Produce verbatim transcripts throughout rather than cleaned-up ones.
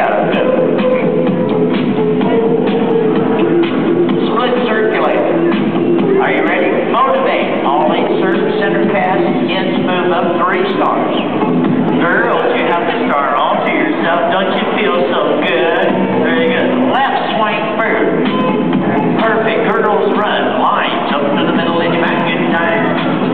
out of it. Split circulate. Are you ready? Motivate. All eight certain center cast. Kids move up three stars. Girls, you have to start all to yourself. Don't you feel so good? Very good. Left swing through. Perfect. Girls run. Lines up to the middle and you back in time.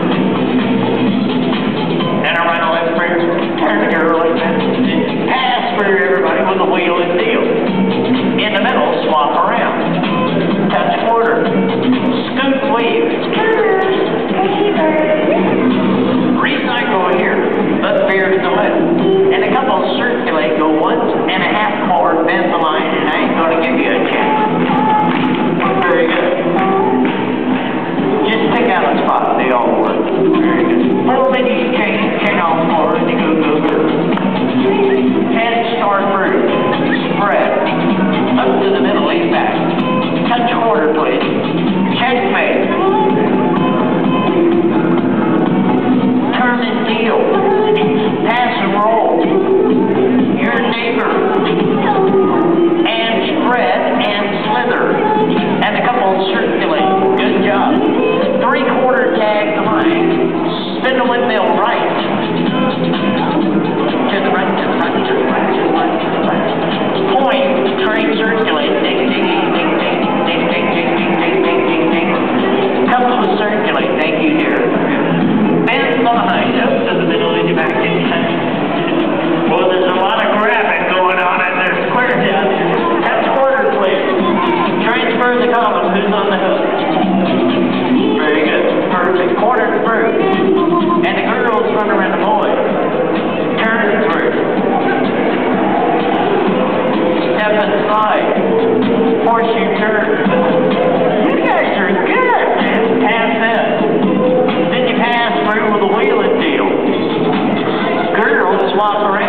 And a right left through. Turn the girl like that. Pass through everybody with a wheel and deal. In the middle, swap around. Touch quarter. Scoot weave. Recycle here. But veer to the left. And a couple circulate. Go one and a half forward. Bend the line and I ain't going to give you a check. Very good. Just pick out a spot. They all work. Very good. Four minutes change. Check off forward. You go, go, go. Head start through. Spread. Up to the middle. Lean back. Touch quarter, please. Checkmate. Turn and deal. Pass and roll. Your neighbor. And spread and slither. And a couple circulate. Good job. Three quarter tag the line. Spin the windmill right. To the right, to the right, to the right, to the right, to the right. Point. Train circulate. Ding, ding, ding, ding, ding, ding, ding, ding, ding, ding, ding, ding, ding. Couple of circulate. Thank you, dear. Bend the line up to the middle and you back in. Well, there's a lot of grabbing going on and there's squares out there. That's quarter, please. Transfer the column. Who's on the hook? Very good. Perfect. Quarter through. And the girls run around the boy. Turn through. Step and slide. Horseshoe turn. You guys are good, man. Pass that. Then you pass through with a wheel and deal. Girls swap around.